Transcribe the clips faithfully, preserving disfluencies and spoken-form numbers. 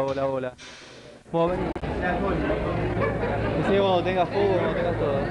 bola, bola. Vos vení. Decí cuando tengas fútbol, cuando tengas todo.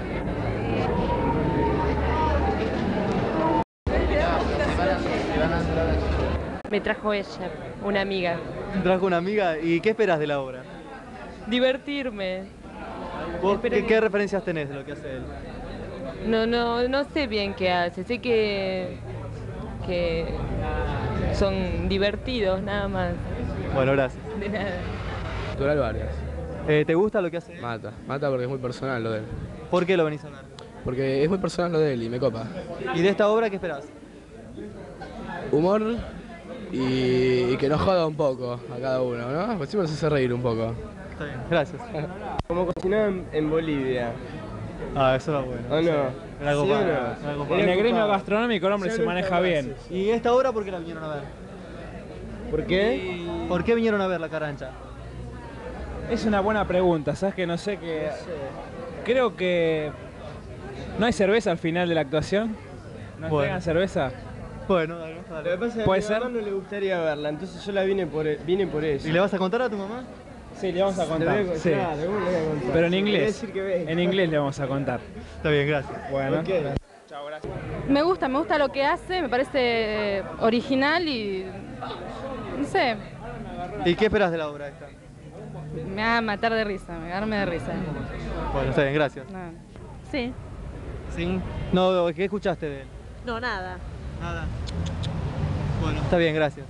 Me trajo ella, una amiga. Trajo una amiga. ¿Y qué esperas de la obra? Divertirme. ¿Vos qué, que... qué referencias tenés de lo que hace él? No, no, no sé bien qué hace. Sé que, que son divertidos, nada más. Bueno, gracias. De nada. Natural Vargas. Eh, ¿Te gusta lo que hace él? Mata, mata porque es muy personal lo de él. ¿Por qué lo venís a ver? Porque es muy personal lo de él y me copa. ¿Y de esta obra qué esperás? Humor y, y que nos joda un poco a cada uno, ¿no? Pues siempre nos hace reír un poco. Está bien, gracias. Como cocinaba en, en Bolivia. Ah, eso era bueno. ¿O no? Era ¿Sí copado, o no? era copado. Era En el gremio ocupado. gastronómico el hombre Ya se no maneja está bien. más, sí. ¿Y esta obra por qué la vinieron a ver? ¿Por qué? ¿Por qué vinieron a ver La Carancha? Es una buena pregunta, ¿sabes que no sé qué? Creo que no hay cerveza al final de la actuación. ¿No Bueno. entregan cerveza? Bueno, dale, Lo que dale. pasa es que a ¿Puede mi ser? mamá no le gustaría verla, entonces yo la vine por, vine por eso. ¿Y le vas a contar a tu mamá? Sí, le vamos a Le contar. voy a- Sí. claro, ¿cómo le voy a contar? Pero en Le voy a inglés. decir que venga. En inglés le vamos a contar. Está bien, gracias. Bueno. Ok. Chao, gracias. Me gusta, me gusta lo que hace, me parece original y no sé, ¿Y qué esperas de la obra esta? me va a matar de risa, me va a darme de risa. Bueno, está bien, gracias. No. Sí. ¿Sí? No, ¿qué escuchaste de él? No, nada. Nada. Bueno, está bien, gracias.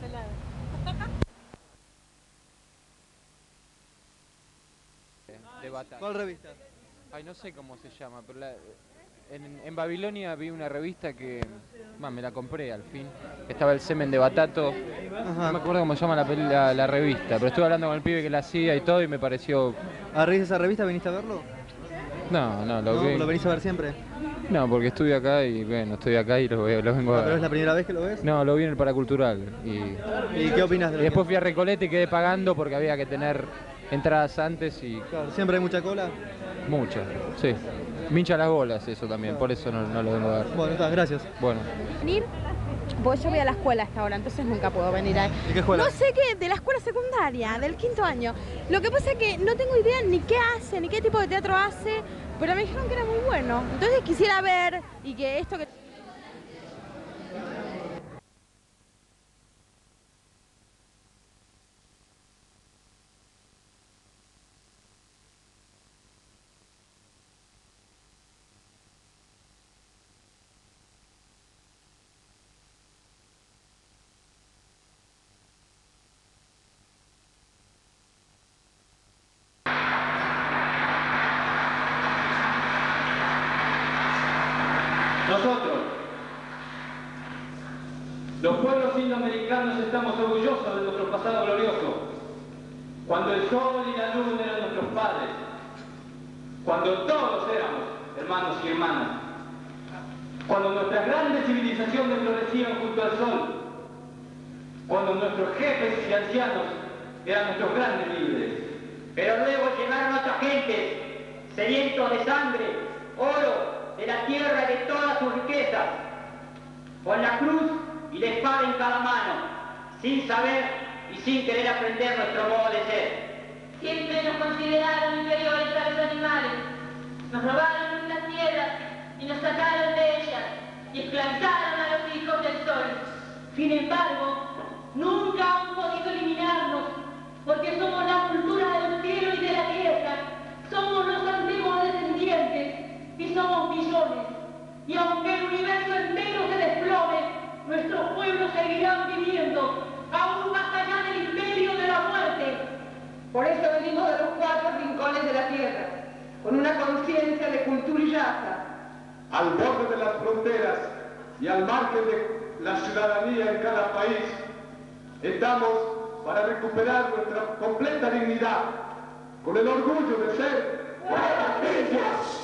De batalla. ¿Cuál revista? Ay, no sé cómo se llama, pero la- en, en Babilonia vi una revista que, bah, me la compré al fin. Estaba el semen de Batato. No me acuerdo cómo se llama la, peli- la, la revista, pero estuve hablando con el pibe que la hacía y todo y me pareció... ¿A raíz de esa revista viniste a verlo? No, no, lo ¿No? vi. ¿Lo venís a ver siempre? No, porque estuve acá y bueno, estoy acá y lo, veo, lo vengo a Ah, ¿Pero es ver. la primera vez que lo ves? No, lo vi en el Paracultural y, ¿Y qué opinas de y lo después que... fui a Recoleta y quedé pagando porque había que tener entradas antes y Claro, ¿siempre hay mucha cola? muchas, sí. Me hincha las bolas eso también, por eso no, no lo vengo a ver. Bueno, está, gracias. Bueno. Venir, pues yo voy a la escuela hasta ahora, entonces nunca puedo venir ahí. ¿De qué escuela? No sé qué, de la escuela secundaria, del quinto año. Lo que pasa es que no tengo idea ni qué hace, ni qué tipo de teatro hace, pero me dijeron que era muy bueno. Entonces quisiera ver y que esto que... Nosotros, los pueblos indoamericanos, estamos orgullosos de nuestro pasado glorioso, cuando el sol y la luna eran nuestros padres, cuando todos éramos hermanos y hermanas, cuando nuestras grandes civilizaciones florecían junto al sol, cuando nuestros jefes y ancianos eran nuestros grandes líderes. Pero luego llegaron otras gentes, sedientos de sangre, oro, de la tierra y de todas sus riquezas, con la cruz y la espada en cada mano, sin saber y sin querer aprender nuestro modo de ser. Siempre nos consideraron inferiores a los animales. Nos robaron nuestras tierras y nos sacaron de ellas y esclavizaron a los hijos del sol. Sin embargo, nunca han podido eliminarnos porque somos la cultura del cielo y de la tierra. Somos los antiguos descendientes y somos millones. Y aunque el universo entero se desplome, nuestros pueblos seguirán viviendo aún más allá del imperio de la muerte. Por eso venimos de los cuatro rincones de la tierra, con una conciencia de cultura y raza. Al borde de las fronteras y al margen de la ciudadanía en cada país, estamos para recuperar nuestra completa dignidad, con el orgullo de ser pueblos.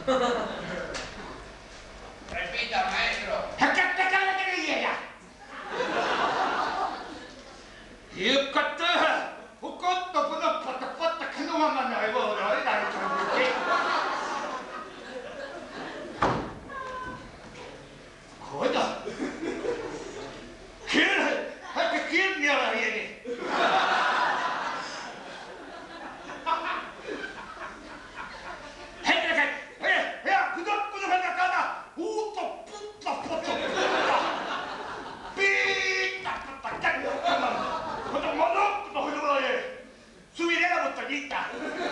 Repita, maestro. ¿Quién me habla viene? Subiré la montañita.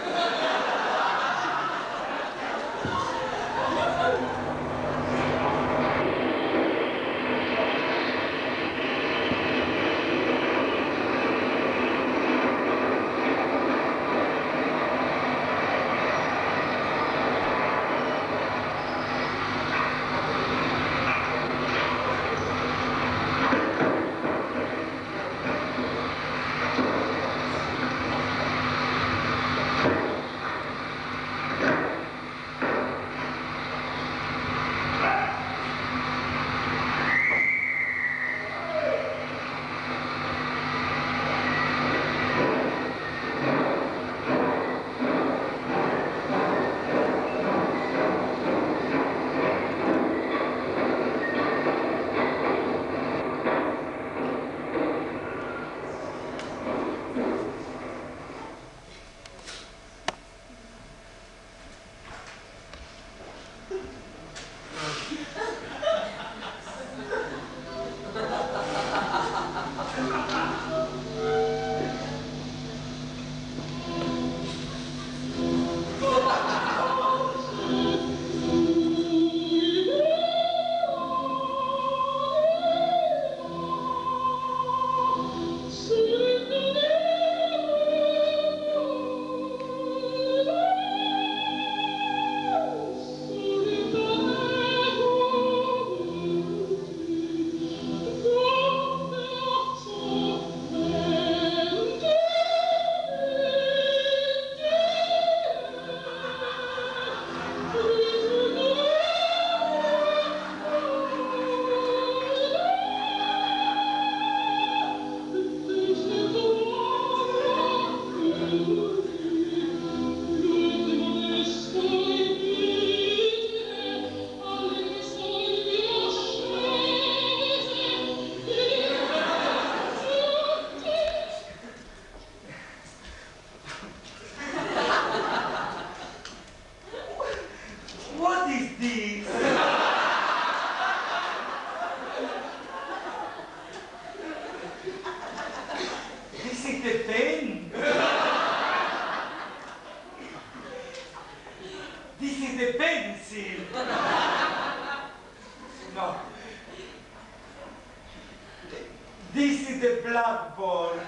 This is the blackboard.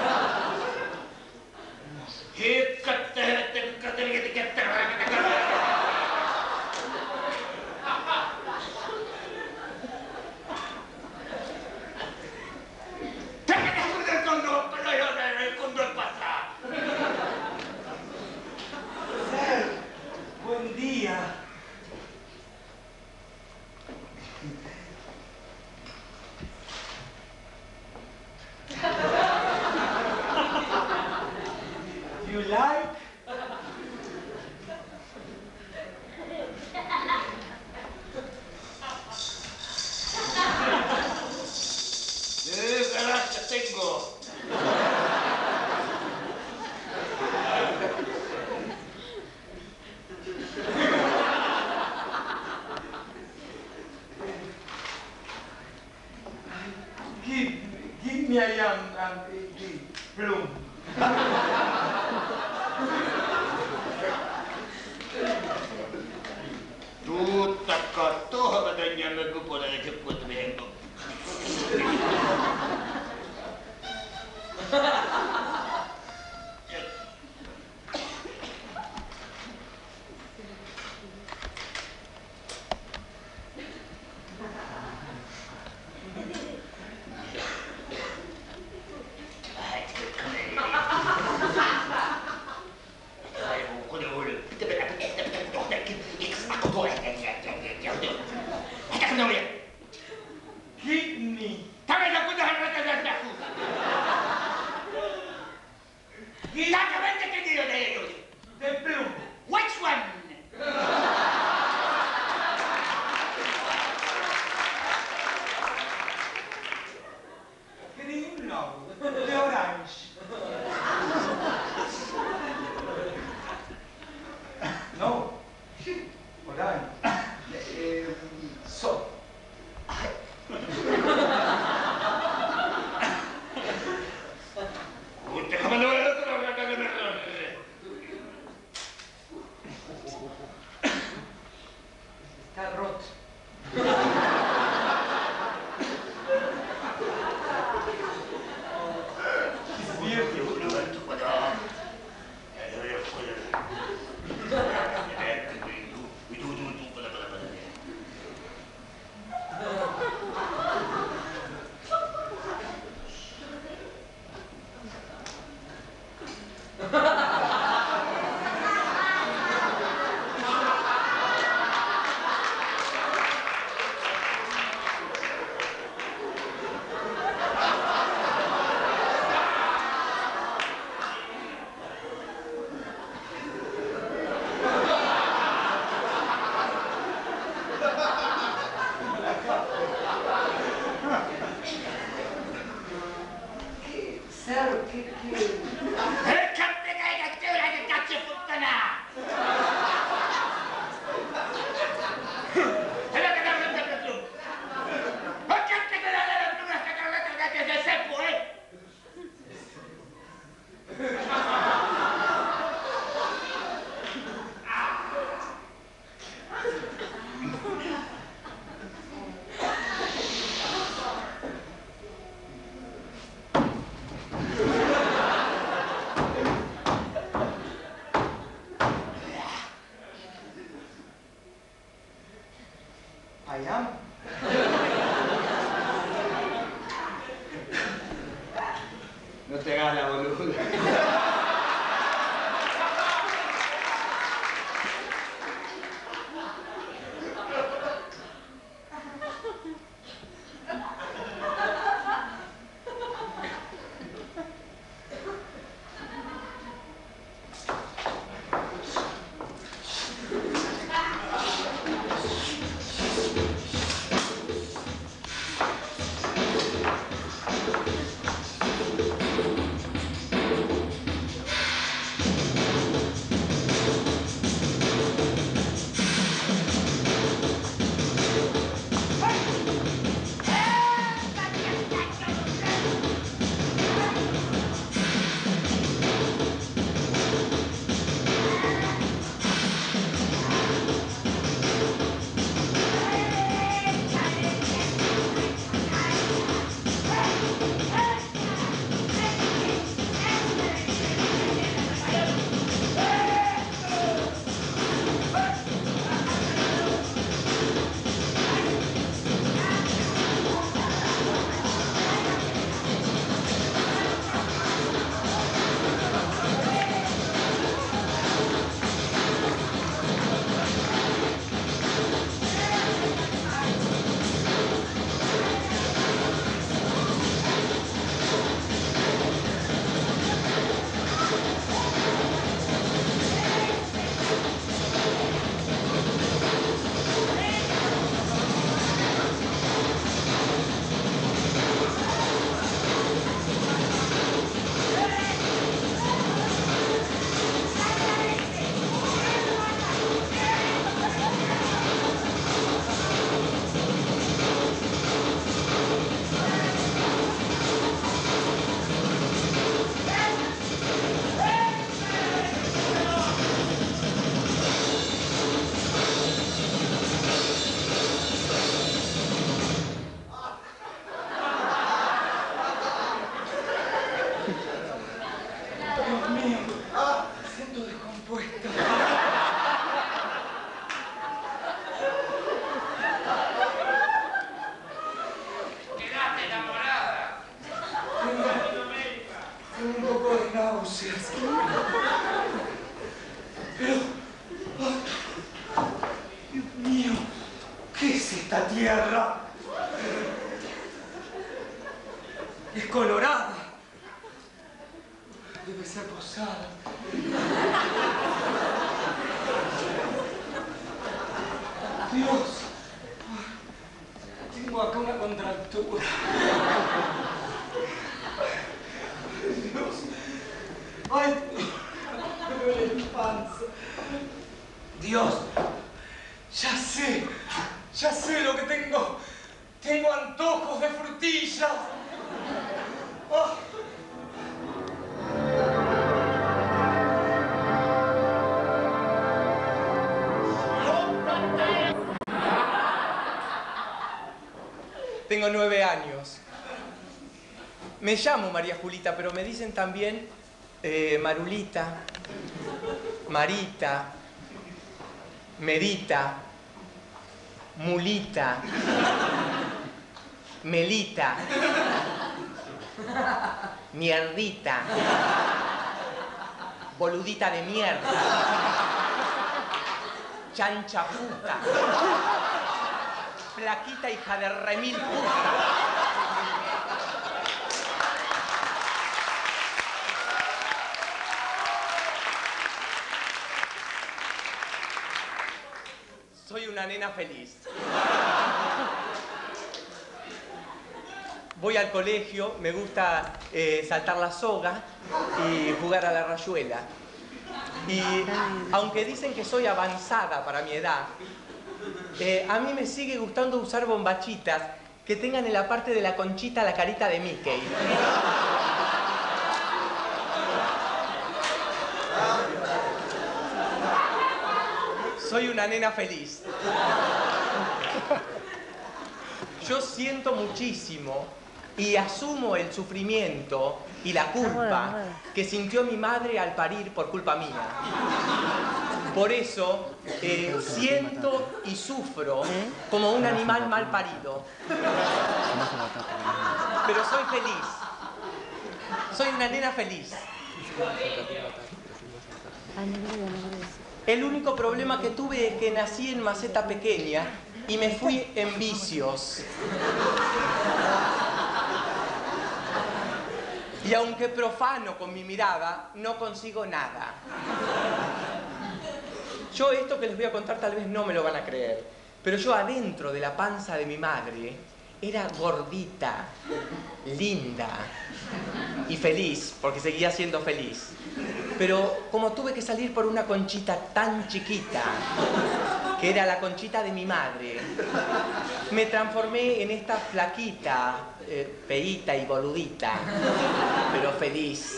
Buen día. You like? ¡Eh, gracias tengo! Give, give me a young um, the bloom. Tutta kattoa, mä tän jämmä kupola ja keppuutta mihenko. Del plumbo. Which one? Green, no. De orange. No. Orange. Eh, so. Está roto. I am. No te hagas la boluda. esta tierra es colorada. Debe ser posada. Dios. Tengo acá una contractura. Dios. Ay, me duele la panza. Dios. Ya sé. Ya sé lo que tengo. Tengo antojos de frutilla. Oh. Tengo nueve años. Me llamo María Julita, pero me dicen también eh, Marulita, Marita, Merita, Mulita, Melita, Mierdita, Boludita de mierda, Chancha puta, Flaquita hija de remil puta. Soy una nena feliz. Voy al colegio, me gusta eh, saltar la soga y jugar a la rayuela. Y aunque dicen que soy avanzada para mi edad, eh, a mí me sigue gustando usar bombachitas que tengan en la parte de la conchita la carita de Mickey. Soy una nena feliz. Yo siento muchísimo y asumo el sufrimiento y la culpa que sintió mi madre al parir por culpa mía. Por eso eh, siento y sufro como un animal mal parido. Pero soy feliz. Soy una nena feliz. El único problema que tuve es que nací en maceta pequeña y me fui en vicios. Y aunque profano con mi mirada, no consigo nada. Yo esto que les voy a contar tal vez no me lo van a creer, pero yo adentro de la panza de mi madre era gordita, linda y feliz, porque seguía siendo feliz. Pero como tuve que salir por una conchita tan chiquita, que era la conchita de mi madre, me transformé en esta flaquita, eh, feíta y boludita, pero feliz.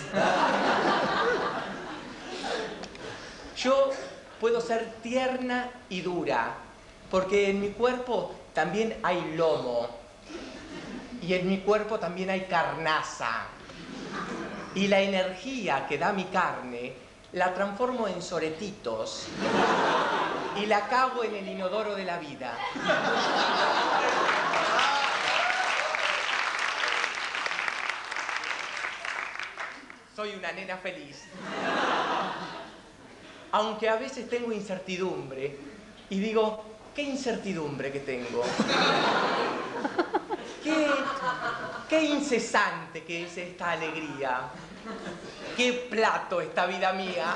Yo puedo ser tierna y dura, porque en mi cuerpo también hay lomo, y en mi cuerpo también hay carnaza. Y la energía que da mi carne la transformo en soretitos y la cago en el inodoro de la vida. Soy una nena feliz. Aunque a veces tengo incertidumbre y digo, ¿qué incertidumbre que tengo? ¿Qué, qué incesante que es esta alegría? ¿Qué plato esta vida mía?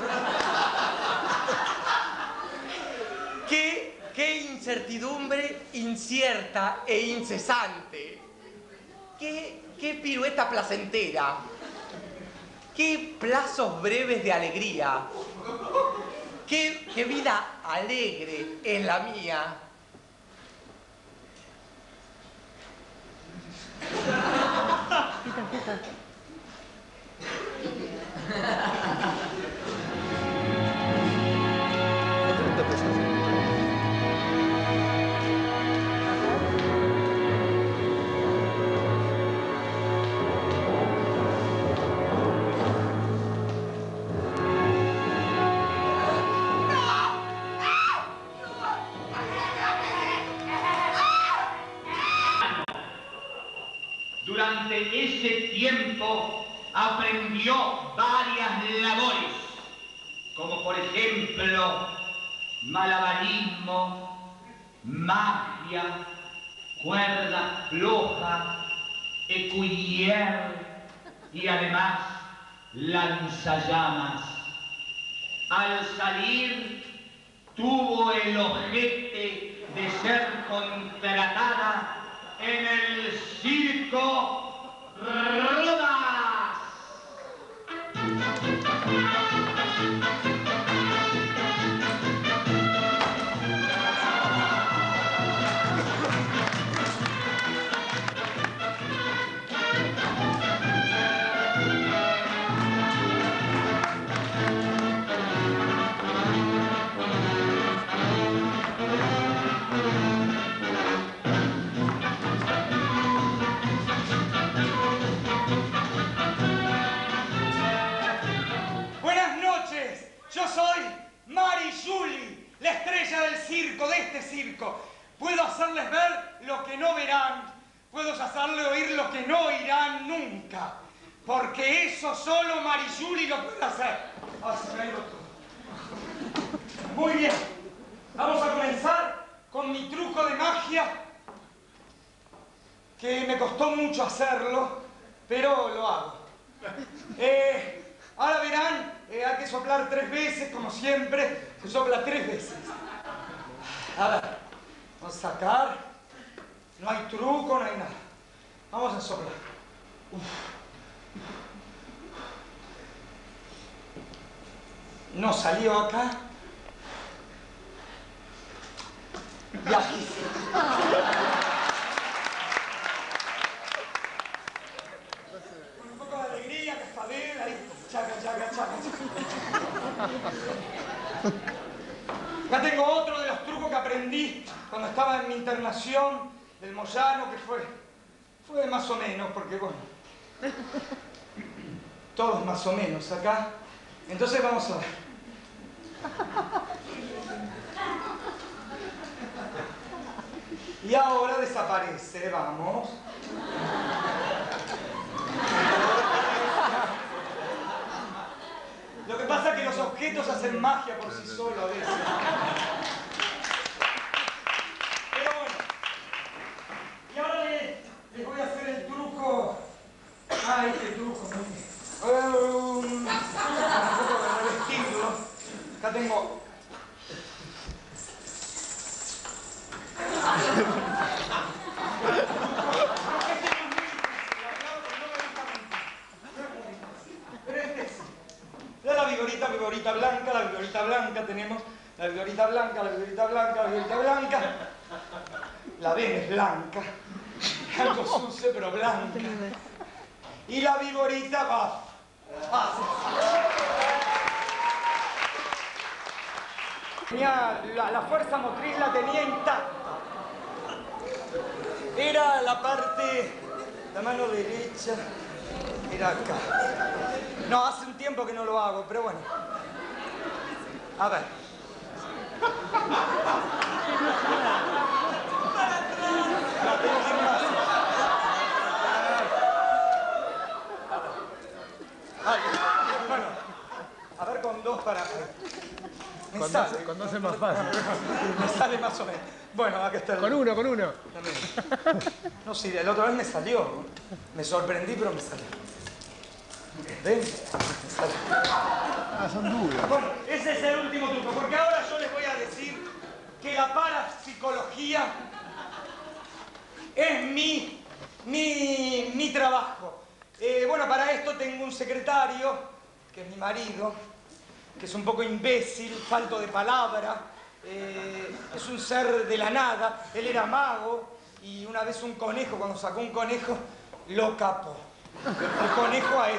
¿Qué, qué incertidumbre incierta e incesante? ¿Qué, qué pirueta placentera? ¿Qué plazos breves de alegría? ¿Qué, qué vida alegre es la mía? Durante ese tiempo aprendió varias labores, como por ejemplo malabarismo, magia, cuerda floja, ecuyer y además lanzallamas. Al salir tuvo el ojete de ser contratada en el circo Rodas. Buenas noches, yo soy Mari Julie, la estrella del circo, de este circo. Puedo hacerles ver lo que no verán, puedo hacerles oír lo que no oirán nunca, porque eso solo Mari Julie lo puede hacer. Ah, se me ha ido todo. Muy bien, vamos a comenzar con mi truco de magia, que me costó mucho hacerlo, pero lo hago. Eh... Ahora verán, eh, hay que soplar tres veces, como siempre, se sopla tres veces. A ver, vamos a sacar, no hay truco, no hay nada. Vamos a soplar. Uf. No salió acá. Y aquí. Con un poco de alegría, cascabel, ahí. Chaca, chaca, chaca, chaca. Acá tengo otro de los trucos que aprendí cuando estaba en mi internación del Moyano, que fue, fue más o menos, porque bueno, todos más o menos acá. Entonces vamos a ver. Y ahora desaparece, vamos. Lo que pasa es que los objetos hacen magia por sí solos a veces. Pero bueno. Y ahora les, les voy a hacer el truco. Ay, qué truco. Um, un poco de revestirlo. Acá tengo. La vigorita, vigorita blanca, la vigorita blanca, tenemos la vigorita blanca, la vigorita blanca, la vigorita blanca. La ven es blanca, algo sucio pero blanca. Y la vigorita va. Tenía, la, la fuerza motriz la tenía intacta. Era la parte, la mano derecha, era acá. No, hace un tiempo que no lo hago, pero bueno. A ver. No, tengo que ir más. Ay, bueno, a ver con dos para... Me con, sale. dos, con dos es más fácil. Me sale más o menos. Bueno, acá está el... Con uno, con uno. No, sí, la otra vez me salió. Me sorprendí, pero me salió. ¿Ven? Ah, son duros. Bueno, ese es el último truco, porque ahora yo les voy a decir que la parapsicología es mi, mi, mi trabajo. Eh, bueno, para esto tengo un secretario, que es mi marido, que es un poco imbécil, falto de palabra, eh, es un ser de la nada. Él era mago y una vez un conejo, cuando sacó un conejo, lo capó. El conejo a él.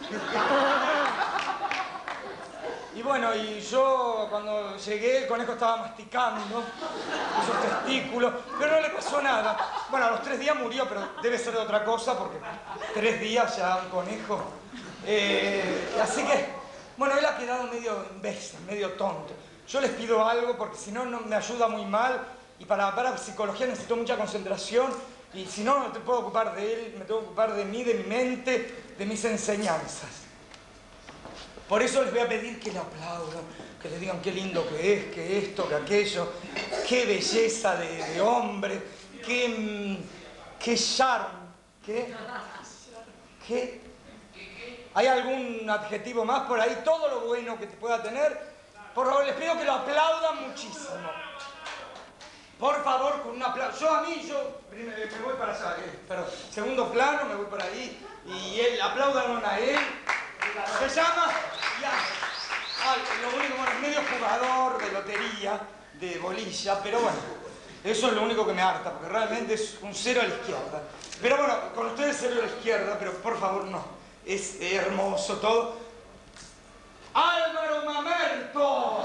Y bueno, y yo cuando llegué, el conejo estaba masticando esos testículos, pero no le pasó nada. Bueno, a los tres días murió, pero debe ser de otra cosa, porque tres días ya un conejo. Eh, así que, bueno, él ha quedado medio imbécil, medio tonto. Yo les pido algo, porque si no, no me ayuda muy mal, y para, para psicología necesito mucha concentración, y si no, no te puedo ocupar de él, me tengo que ocupar de mí, de mi mente, de mis enseñanzas. Por eso les voy a pedir que le aplaudan, que le digan qué lindo que es, que esto, que aquello, qué belleza de, de hombre, qué, qué charme, qué, qué... ¿Hay algún adjetivo más por ahí? Todo lo bueno que te pueda tener. Por favor, les pido que lo aplaudan muchísimo. Por favor, con un aplauso. Yo a mí, yo me, me voy para allá, eh, perdón. Segundo plano, me voy para ahí. Y él, aplaudan a él. Se llama... Ya. Ah, lo único, bueno, es medio jugador de lotería, de bolilla, pero bueno, eso es lo único que me harta, porque realmente es un cero a la izquierda. Pero bueno, con ustedes cero a la izquierda, pero por favor no. Es hermoso todo. ¡Álvaro Mamerto!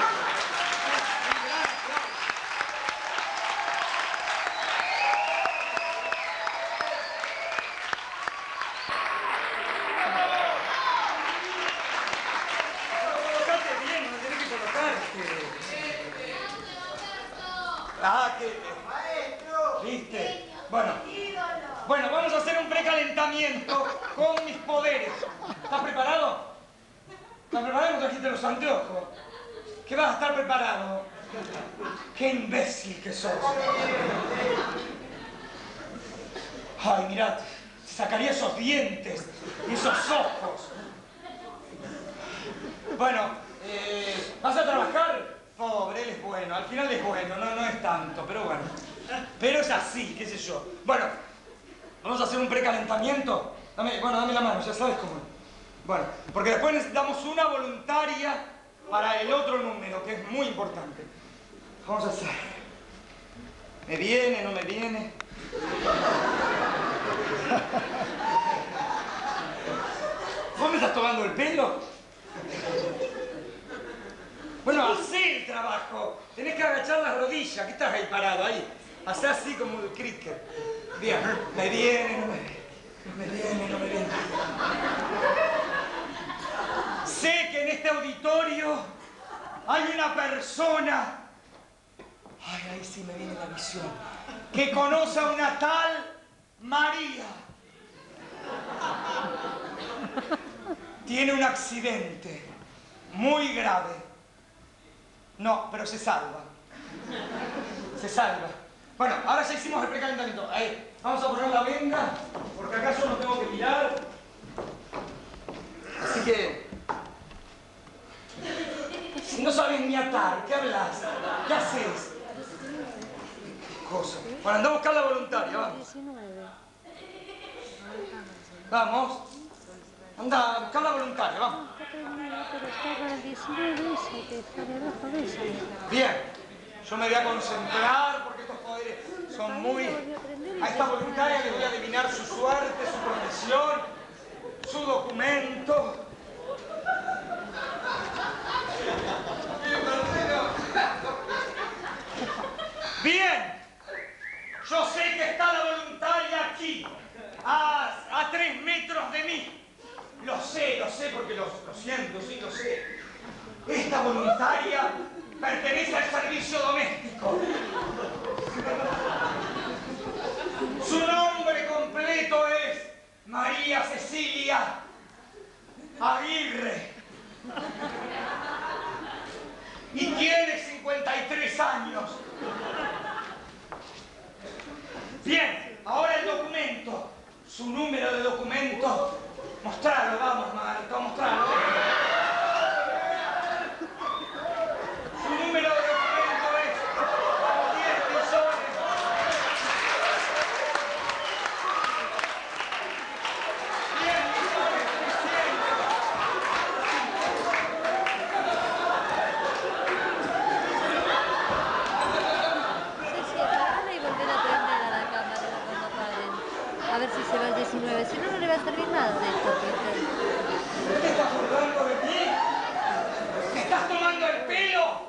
Ah, que... ¿Viste? Bueno, bueno, vamos a hacer un precalentamiento con mis poderes. ¿Estás preparado? ¿Estás preparado? ¿No trajiste los anteojos? ¿Qué vas a estar preparado? ¡Qué imbécil que sos! Ay, mirad, sacaría esos dientes y esos ojos. Bueno, eh, ¿vas a trabajar? Pobre, él es bueno, al final es bueno, no, no es tanto, pero bueno. Pero es así, qué sé yo. Bueno, vamos a hacer un precalentamiento. Dame, bueno, dame la mano, ya sabes cómo es. Bueno, porque después necesitamos una voluntaria para el otro número, que es muy importante. Vamos a hacer. ¿Me viene, no me viene? ¿Vos me estás tomando el pelo? Bueno, hacé el trabajo. Tenés que agachar las rodillas. ¿Qué estás ahí parado? Ahí. Hacé así como el cricket. Bien. Me viene, no me viene. No me viene, no me viene. Sé que en este auditorio hay una persona. Ay, ahí sí me viene la visión. Que conoce a una tal María. Tiene un accidente muy grave. No, pero se salva. Se salva. Bueno, ahora ya hicimos el precalentamiento. Ahí, vamos a poner la venda, porque acá yo no tengo que mirar. Así que... Si no sabes ni atar, ¿qué hablas? ¿Qué haces? ¿Qué cosa? Bueno, anda a buscar la voluntaria, vamos. Vamos. Anda a buscar la voluntaria, vamos. Bien, yo me voy a concentrar porque estos poderes son muy... A esta voluntaria le voy a adivinar su suerte, su profesión, su documento. Bien, yo sé que está la voluntaria aquí, a, a tres metros de mí. Lo sé, lo sé porque lo, lo siento, sí, lo sé. Esta voluntaria pertenece al servicio doméstico. Su nombre completo es María Cecilia Aguirre. Y tiene cincuenta y tres años. Bien, ahora el documento. Su número de documento. Mostralo, vamos, Marta, mostralo. Su número de documento es diez millones. diez millones trescientos. Ceci, apagala y volver a prender a la cámara cuando paren. A ver si se va el diecinueve. Si no, no le va a servir nada de esto, Peter. ¿Qué te estás burlando de mí? ¿Me estás tomando el pelo?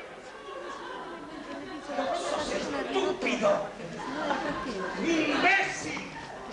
¡Sos estúpido! ¡Imbécil!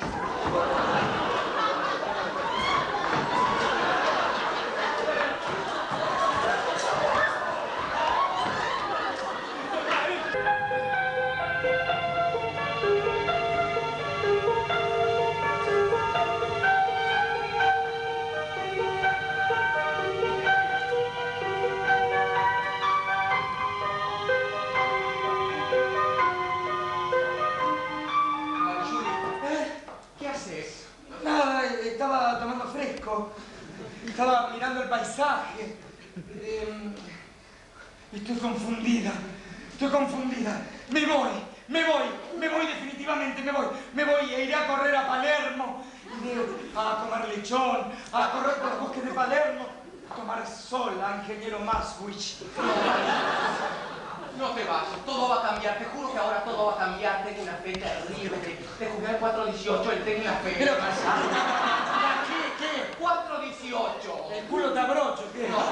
Estaba tomando fresco, estaba mirando el paisaje. Eh, estoy confundida. estoy confundida. Me voy, me voy, me voy definitivamente, me voy. Me voy e iré a correr a Palermo. Iré a comer lechón, a correr por los bosques de Palermo, a tomar sol a ingeniero Maswich. No te vayas, todo va a cambiar, te juro que ahora todo va a cambiar. Tengo una fe terrible, te jugué al cuatro dieciocho, el tengo una fe. Pero, ¿qué? ¿Qué? cuatro dieciocho. El culo te abrocho, ¿qué? No, no.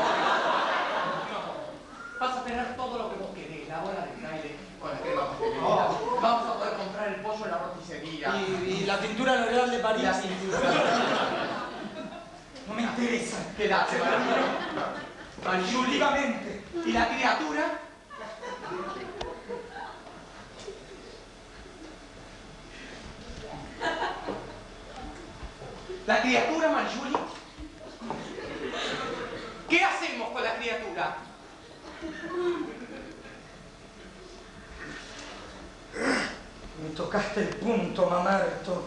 Vas a tener todo lo que vos querés, la bola de fraile con la crema pastelera. Oh. Vamos a poder comprar el pollo en la roticería. Y, y la tintura L'Oreal de París. La tintura. No me interesa. Quédate, María. Exclusivamente. ¿Y la criatura? ¿La criatura, Marjuli? ¿Qué hacemos con la criatura? Me tocaste el punto, mamerto.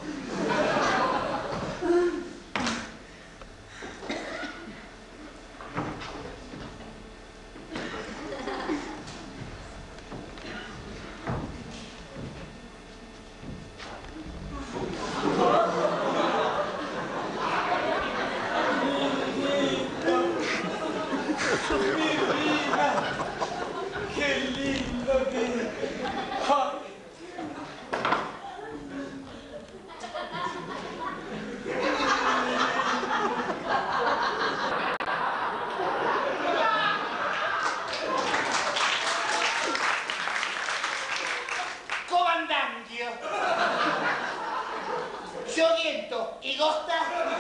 ¡Qué lindo que... ¡Ay! Comandante, yo oriento y Gosta.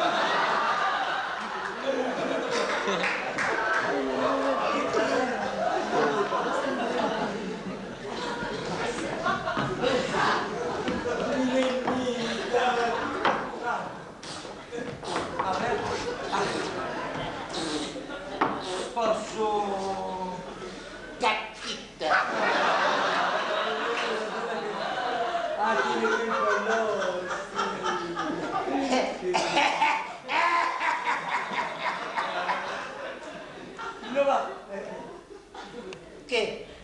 Pasó. Caquita. Ah, tiene buen color. No va. ¿Qué?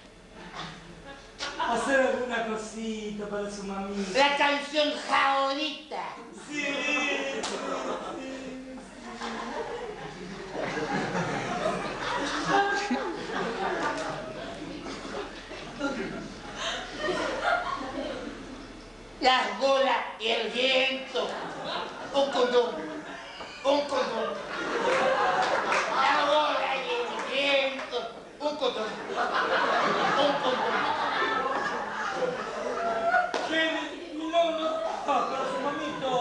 Hacer alguna cosita para su mamita. La canción favorita. Sí. Las bolas y el viento. Un condón. Un condón. La bola y el viento. Un condón. Un condón. ¿Qué? No, no. Ah, para su mamito.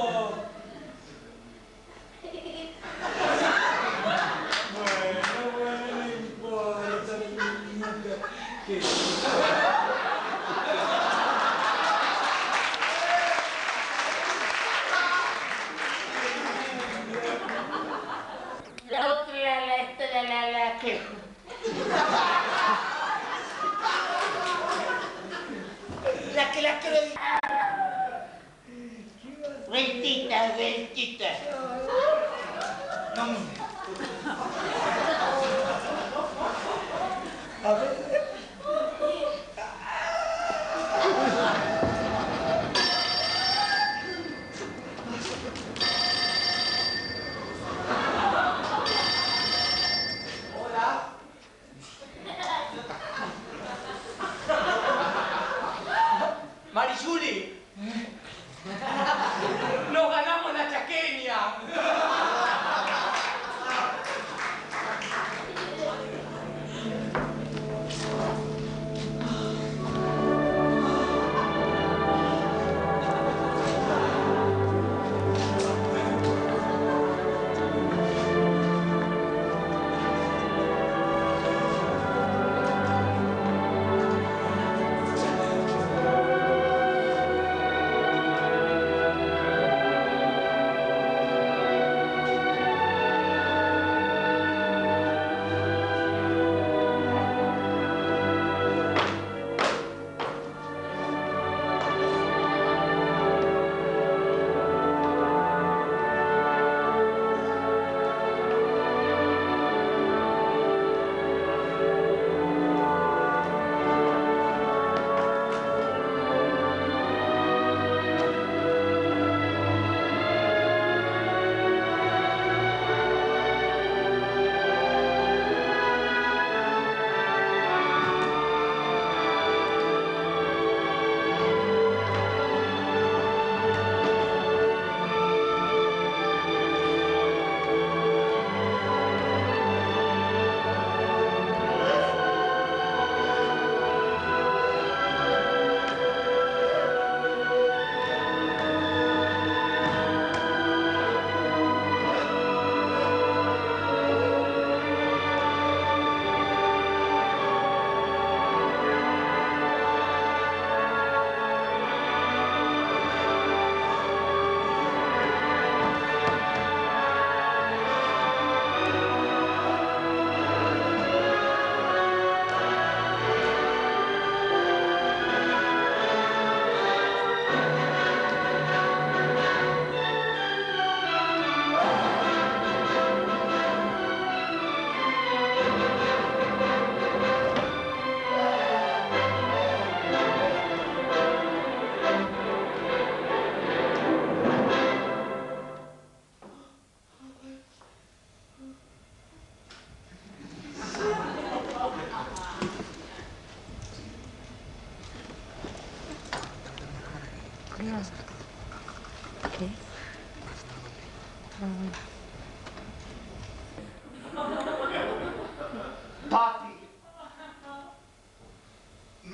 Bueno, bueno, no importa, niña. ¿Qué? La otra, la, la, esta, la, la, la, ¿qué? La que la quiero decir. Vueltita, vueltita. No, mire. A ver.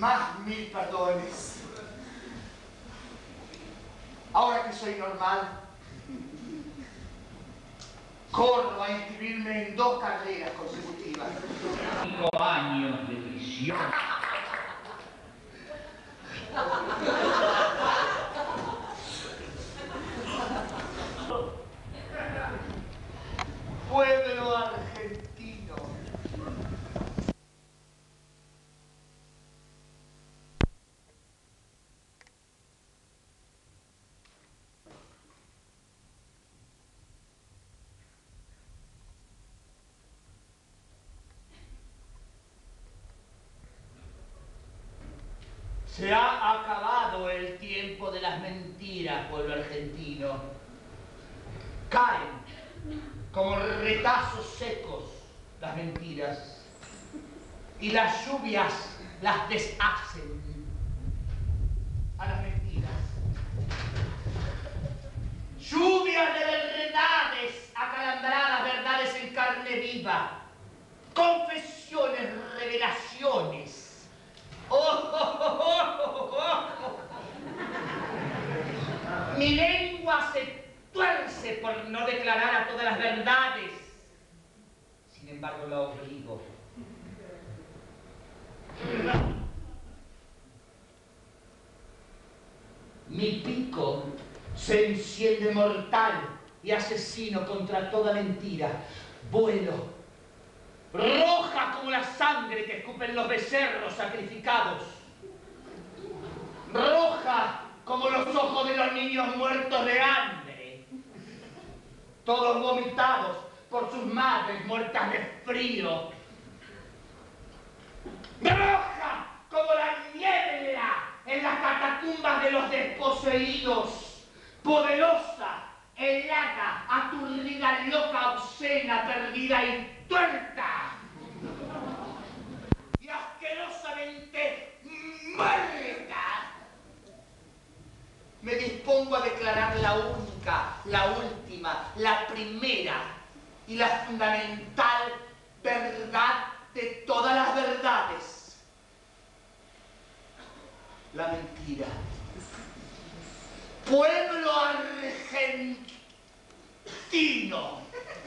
Más mil perdones. Ahora que soy normal, corro a inscribirme en dos carreras consecutivas. Cinco años de prisión. Pueblo argentino. Se ha acabado el tiempo de las mentiras, pueblo argentino. Caen como retazos secos las mentiras y las lluvias las deshacen a las mentiras. Lluvias de verdades acalambradas, verdades en carne viva, confesiones, revelaciones. Oh, oh, oh, oh, oh, oh. Mi lengua se tuerce por no declarar a todas las verdades. Sin embargo, la obligo. Mi pico se enciende mortal y asesino contra toda mentira. Vuelo. Roja como la sangre que escupen los becerros sacrificados. Roja como los ojos de los niños muertos de hambre. Todos vomitados por sus madres muertas de frío. Roja como la niebla en las catacumbas de los desposeídos. Poderosa, helada, aturdida, loca, obscena, perdida y tuerta. Y asquerosamente muerta. Me dispongo a declarar la única, la última, la primera y la fundamental verdad de todas las verdades. La mentira. Pueblo argentino.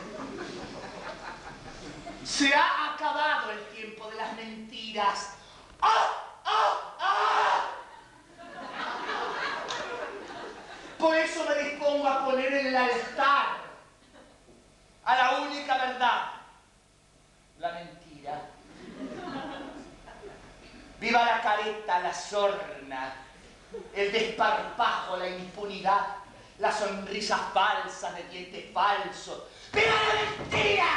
Se ha acabado el tiempo de las mentiras. ¡Ah! ¡Ah! ¡Ah! Por eso me dispongo a poner en el altar a la única verdad, la mentira. Viva la careta, la sorna, el desparpajo, la impunidad, las sonrisas falsas de dientes falsos. ¡Viva la mentira!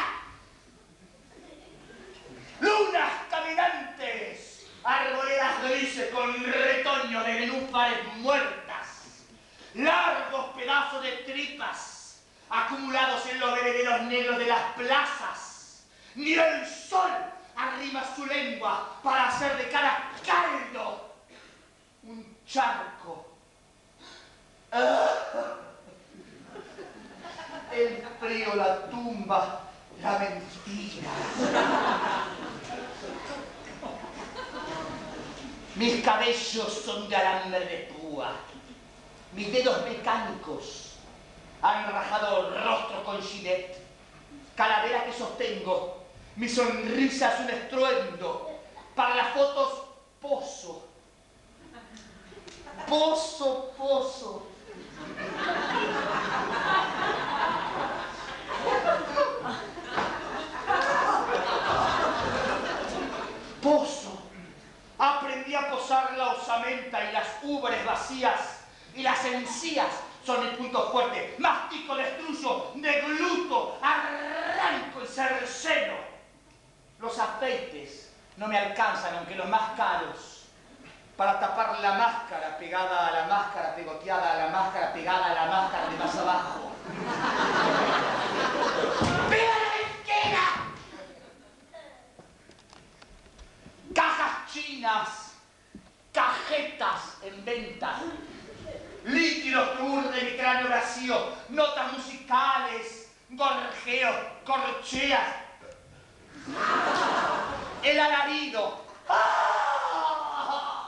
Lunas caminantes, arboledas grises con retoño de nenúfares muertas, largos pedazos de tripas acumulados en los bebederos negros de las plazas. Ni el sol arrima su lengua para hacer de cada caldo un charco. El frío, la tumba, la mentira. Mis cabellos son de alambre de púa. Mis dedos mecánicos han rajado rostro con gilet. Calavera que sostengo. Mi sonrisa es un estruendo. Para las fotos, pozo. Pozo, pozo. Pozo. Aprendí a posar la osamenta y las ubres vacías y las encías son mi punto fuerte. Mastico, destruyo, degluto, arranco y cerceno. Los afeites no me alcanzan, aunque los más caros, para tapar la máscara pegada a la máscara, pegoteada a la máscara, pegada a la máscara de más abajo. ¡Viva la mentira! Cajas chinas, cajetas en venta, líquidos que urden mi cráneo vacío, notas musicales, gorjeos, corcheas, el alarido. ¡Ah!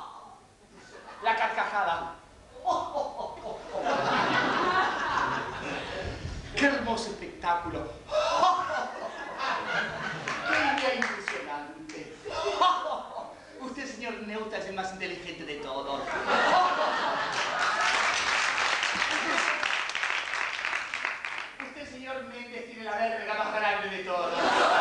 me gusta ser el más inteligente de todos. Usted, señor Méndez, tiene la verga más grande de todos.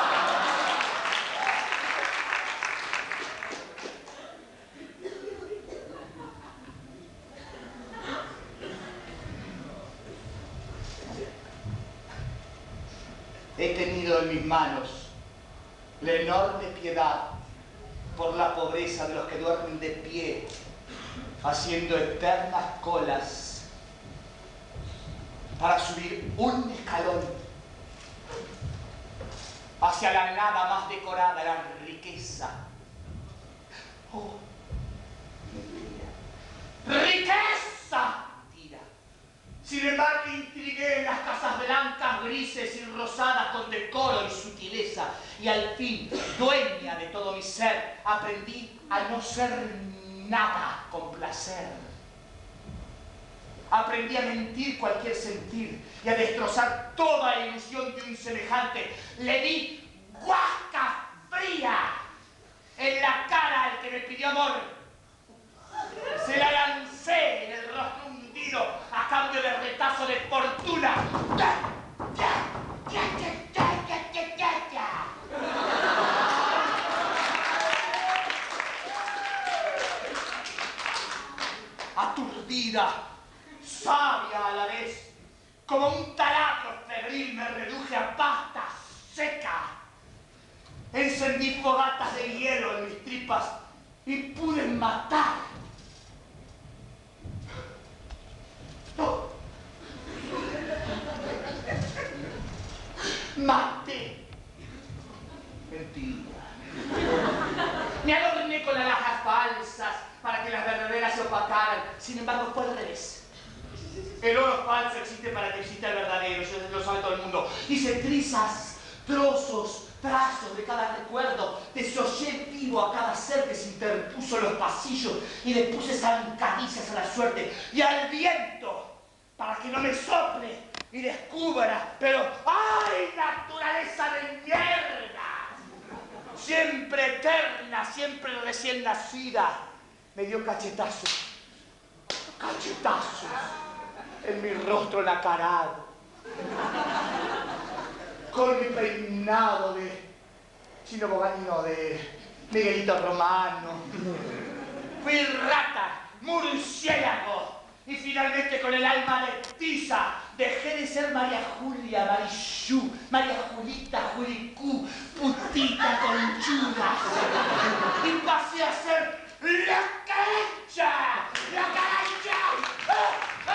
He tenido en mis manos la enorme piedad por la pobreza de los que duermen de pie, haciendo eternas colas para subir un escalón hacia la nada más decorada, la riqueza. Oh, mentira. ¡Riqueza! Tira. Sin embargo, intrigué en las casas blancas, grises y rosadas con decoro y sutileza, y al fin, dueña de todo mi ser, aprendí a no ser nada con placer. Aprendí a mentir cualquier sentir y a destrozar toda ilusión de un semejante. Le di guasca fría en la cara al que me pidió amor. Se la lancé en el rostro hundido a cambio de retazo de fortuna. Aturdida, sabia a la vez, como un taladro febril me reduje a pasta seca. Encendí fogatas de hielo en mis tripas y pude matar. No. Maté. Mentira. Me adorné con alhajas falsas para que las verdaderas se opacaran. Sin embargo, fue al revés. El oro falso existe para que exista el verdadero, eso lo sabe todo el mundo. Hice trizas, trozos, trazos de cada recuerdo, desollé vivo a cada ser que se interpuso en los pasillos y le puse zancadillas a la suerte y al viento para que no me sople y descubra. Pero ¡ay, naturaleza de mierda! Siempre eterna, siempre recién nacida, me dio cachetazos, cachetazos en mi rostro nacarado, con mi peinado de Chino Boganino, de Miguelito Romano. Fui rata, murciélago, y finalmente con el alma de tiza dejé de ser María Julia, Marichú, María Julita, Julicú, putita conchuda, y pasé a ser la carancha, la carancha. ¡Ah! ¡Ah!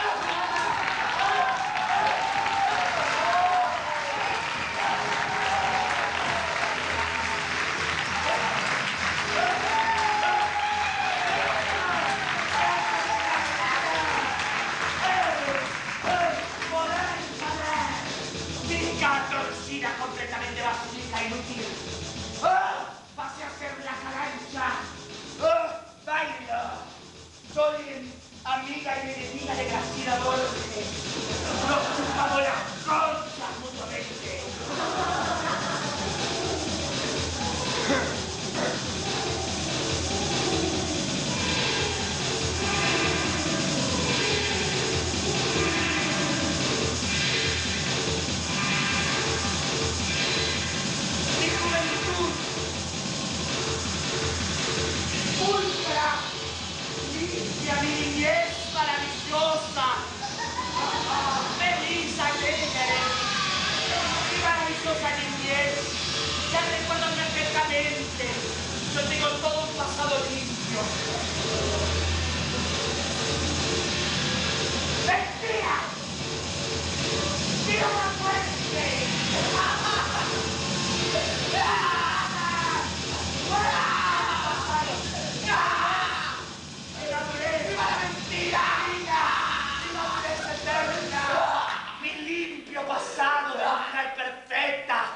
Completamente básica, inútil. ¡Oh! Pasé a ser la carancha. ¡Oh! Bailo. Soy amiga y enemiga de Graciela Borges. Nos chupamos las conchas mutuamente. Limpia mi niñez maravillosa, feliz, alegre, mi maravillosa niñez, ya recuerdo perfectamente, yo tengo todo un pasado limpio. ¡Mentira! ¡Tira una fuerte! Mi limpio pasado de mujer perfecta.